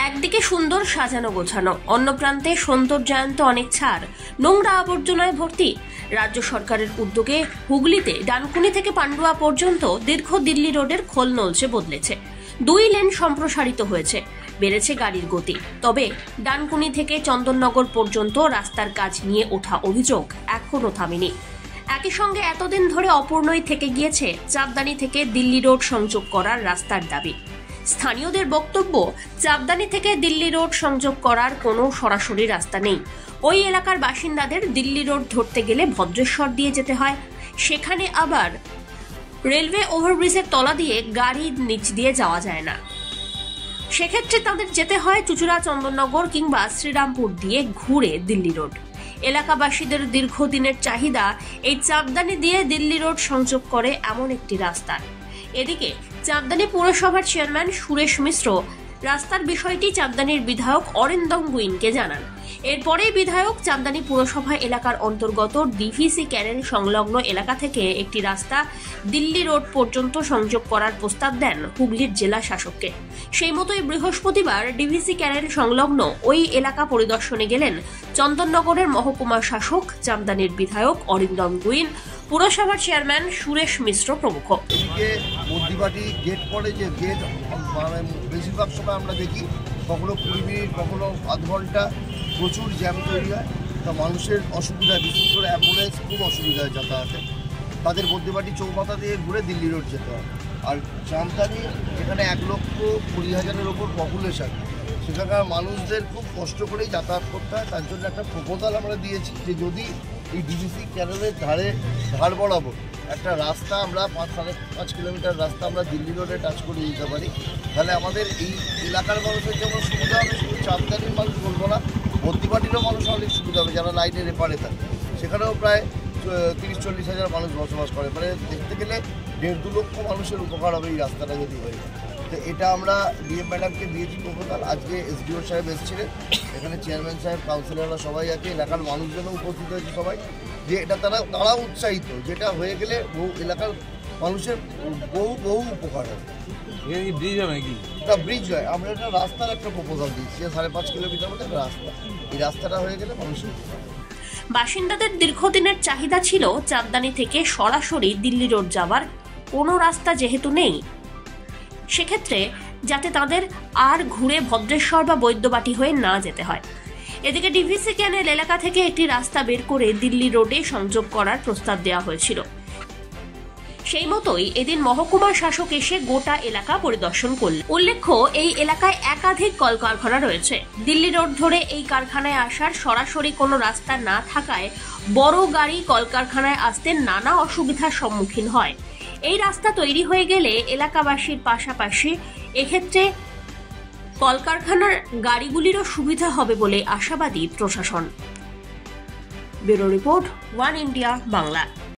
একদিকে সুন্দর সাজানো গোছানো, অন্য প্রান্তে সৌন্দর্যায়ন্ত অনেক ছাড়, নোংরা আবর্জনায় ভর্তি। রাজ্য সরকারের উদ্যোগে হুগলিতে ডানকুনি থেকে পান্ডুয়া পর্যন্ত দীর্ঘ দিল্লি রোডের খোল নলচে বদলেছে। 2 লেন সম্প্রসারিত হয়েছে, বেড়েছে গাড়ির গতি। তবে ডানকুনি থেকে চন্দননগর পর্যন্ত রাস্তার কাজ নিয়ে ওঠা অভিযোগ এখনো থামেনি। একই সঙ্গে এতদিন ধরে অপূর্ণই থেকে গিয়েছে চাঁদদানি থেকে দিল্লি রোড সংযোগ করার রাস্তার দাবি। স্থানীয়দের বক্তব্য, চাঁদদানি থেকে দিল্লি রোড সংযোগ করার কোনো সরাসরি রাস্তা নেই। ওই এলাকার বাসিন্দাদের দিল্লি রোড ধরতে গেলে ভদ্রেশ্বর দিয়ে যেতে হয়, সেখানে আবার রেলওয়ে ওভারব্রিজের তলা দিয়ে গাড়ির নিচ দিয়ে যাওয়া যায় না। সেক্ষেত্রে তাদের যেতে হয় চুচুড়া, চন্দননগর কিংবা শ্রীরামপুর দিয়ে ঘুরে দিল্লি রোড। এলাকাবাসীদের দীর্ঘদিনের চাহিদা এই চাঁদদানি দিয়ে দিল্লি রোড সংযোগ করে এমন একটি রাস্তা। এদিকে চাঁদদানি পুরসভার চেয়ারম্যান সুরেশ মিশ্র রাস্তার বিষয়টি চাঁদদানির বিধায়ক অরিন্দম গুইনকে জানান। এরপরেই বিধায়ক চাঁদদানি পুরসভা এলাকার অন্তর্গত ডিভিসি ক্যানেল সংলগ্ন এলাকা থেকে একটি রাস্তা দিল্লি রোড পর্যন্ত সংযোগ করার প্রস্তাব দেন হুগলির জেলা শাসককে। সেই মতোই বৃহস্পতিবার ডিভিসি ক্যানেল সংলগ্ন ওই এলাকা পরিদর্শনে গেলেন চন্দননগরের মহকুমা শাসক, চাঁদদানির বিধায়ক অরিন্দম গুইন, পুরসভার চেয়ারম্যান সুরেশ মিশ্র প্রমুখ। মধ্যিবাটি গেট পড়ে, যে গেট বেশিরভাগ সময় আমরা দেখি কখনো 20 মিনিট, কখনো আধ ঘন্টা প্রচুর জ্যাম তৈরি হয়। তা মানুষের অসুবিধা, বিশেষ করে অ্যাম্বুলেন্স খুব অসুবিধা হয় যাতায়াতে। তাদের মধ্যিবাটি চৌমাথা দিয়ে ঘুরে দিল্লি রোড যেতে হয়। আর চাঁদদানি এখানে 1,20,000-এর ওপর পপুলেশন, সেখানকার মানুষদের খুব কষ্ট করেই যাতায়াত করতে হয়। তার জন্য একটা প্রপোজাল আমরা দিয়েছি যে যদি এই ডিভিসি ক্যানেলের ধার বরাবর একটা রাস্তা আমরা 5-5.5 কিলোমিটার রাস্তা আমরা দিল্লি রোডে টাচ করে দিতে পারি, তাহলে আমাদের এই এলাকার মানুষের যেমন সুবিধা হবে, শুধু চাঁদদানির মানুষ বলবো না, মধ্যিবাটিরও মানুষ অনেক সুবিধা হবে। যারা লাইনের এপারে থাকে সেখানেও প্রায় 30-40 হাজার মানুষ বসবাস করে। মানে দেখতে গেলে 1.5-2 লক্ষ মানুষের উপকার হবে এই রাস্তাটা যদি হয়ে যায়। তো এটা আমরা ডিএম ম্যাডামকে দিয়েছি প্রপোজাল। আজকে এসডিও সাহেব এসেছিলেন, এখানে চেয়ারম্যান সাহেব, কাউন্সিলররা সবাই আছে, এলাকার মানুষজনও উপস্থিত হয়েছে সবাই, যে এটা তারা উৎসাহিত, যেটা হয়ে গেলে বহু এলাকার মানুষের বহু উপকার হবে। এই ব্রিজ হবে নাকি? এটা ব্রিজ হয়, আমরা একটা রাস্তার একটা প্রপোজাল দিচ্ছি, 5.5 কিলোমিটার মধ্যে একটা রাস্তা। এই রাস্তাটা হয়ে গেলে মানুষের বাসিন্দাদের দীর্ঘদিনের চাহিদা ছিল চাঁদদানি থেকে সরাসরি দিল্লি রোড যাওয়ার কোনো রাস্তা যেহেতু নেই, সেক্ষেত্রে যাতে তাদের আর ঘুরে ভদ্রেশ্বর বা বৈদ্যবাটি হয়ে না যেতে হয়। এদিকে ডিভিসি ক্যানেল এলাকা থেকে একটি রাস্তা বের করে দিল্লি রোডে সংযোগ করার প্রস্তাব দেওয়া হয়েছিল। সেই মতোই এদিন মহকুমা শাসক এসে গোটা এলাকা পরিদর্শন করলেন। উল্লেখ্য, এই এলাকায় একাধিক কলকারখানা রয়েছে। দিল্লি রোড ধরে এই কারখানায় আসার সরাসরি কোনো রাস্তা না থাকায় বড় গাড়ি কলকারখানায় আসতে নানা অসুবিধার সম্মুখীন হয়। এই রাস্তা তৈরি হয়ে গেলে এলাকাবাসীর পাশাপাশি এক্ষেত্রে কলকারখানার গাড়িগুলিরও সুবিধা হবে বলে আশাবাদী প্রশাসন। Bureau report, one India Bangla.